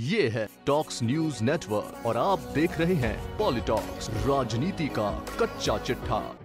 ये है talks news network और आप देख रहे हैं पॉलिटॉक्स, राजनीति का कच्चा चिट्ठा।